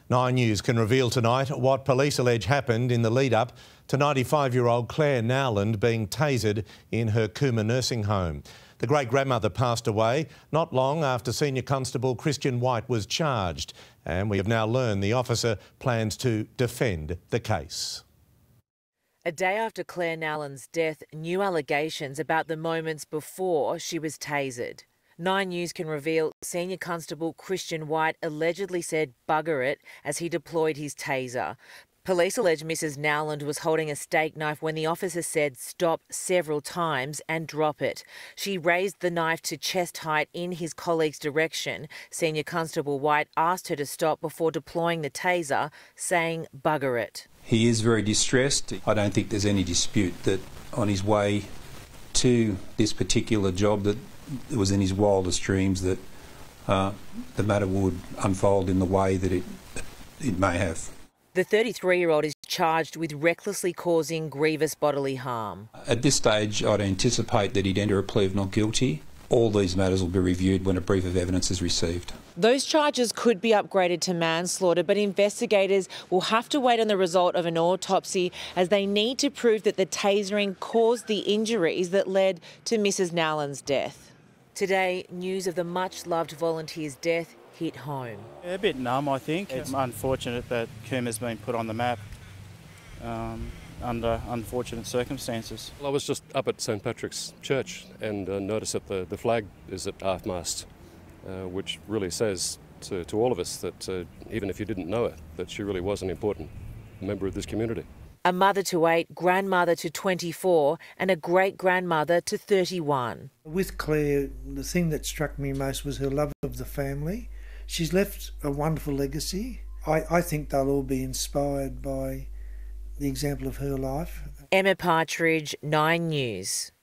Nine News can reveal tonight what police allege happened in the lead-up to 95-year-old Claire Nowland being tasered in her Cooma nursing home. The great-grandmother passed away not long after Senior Constable Christian White was charged, and we have now learned the officer plans to defend the case. A day after Claire Nowland's death, new allegations about the moments before she was tasered. Nine News can reveal Senior Constable Christian White allegedly said "bugger it" as he deployed his taser. Police allege Mrs Nowland was holding a steak knife when the officer said "stop" several times and "drop it." She raised the knife to chest height in his colleague's direction. Senior Constable White asked her to stop before deploying the taser, saying "bugger it." He is very distressed. I don't think there's any dispute that on his way to this particular job that it was in his wildest dreams that the matter would unfold in the way that it may have. The 33-year-old is charged with recklessly causing grievous bodily harm. At this stage, I'd anticipate that he'd enter a plea of not guilty. All these matters will be reviewed when a brief of evidence is received. Those charges could be upgraded to manslaughter, but investigators will have to wait on the result of an autopsy as they need to prove that the tasering caused the injuries that led to Mrs Nowland's death. Today, news of the much-loved volunteer's death hit home. Yeah, a bit numb, I think. It's unfortunate that Cooma's been put on the map under unfortunate circumstances. Well, I was just up at St Patrick's Church and noticed that the flag is at half-mast, which really says to all of us that even if you didn't know her, that she really was an important member of this community. A mother to 8, grandmother to 24 and a great-grandmother to 31. With Claire, the thing that struck me most was her love of the family. She's left a wonderful legacy. I think they'll all be inspired by the example of her life. Emma Partridge, 9 News.